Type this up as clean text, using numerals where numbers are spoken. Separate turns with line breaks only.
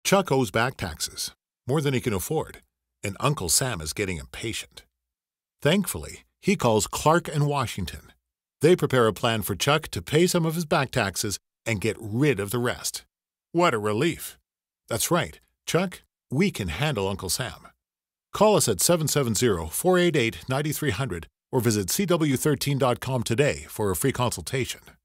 Chuck owes back taxes, more than he can afford, and Uncle Sam is getting impatient. Thankfully, he calls Clark and Washington. They prepare a plan for Chuck to pay some of his back taxes and get rid of the rest. What a relief. That's right, Chuck, we can handle Uncle Sam. Call us at 770-488-9300 or visit CW13.com today for a free consultation.